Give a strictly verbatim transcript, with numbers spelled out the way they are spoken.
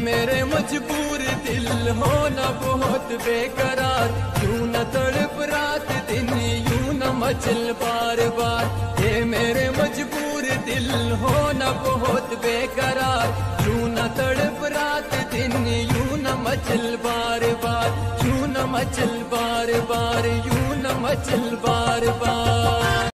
मेरे मजबूर दिल हो न बहुत बेकरार, यूं न तड़प रात दिन यूं न मचल बार बार। हे मेरे मजबूर दिल हो न बहुत बेकरार, यूं न तड़प रात दिन यूं न मचल बार बार, यूं न मचल बार बार, यूं न मचल बार बार।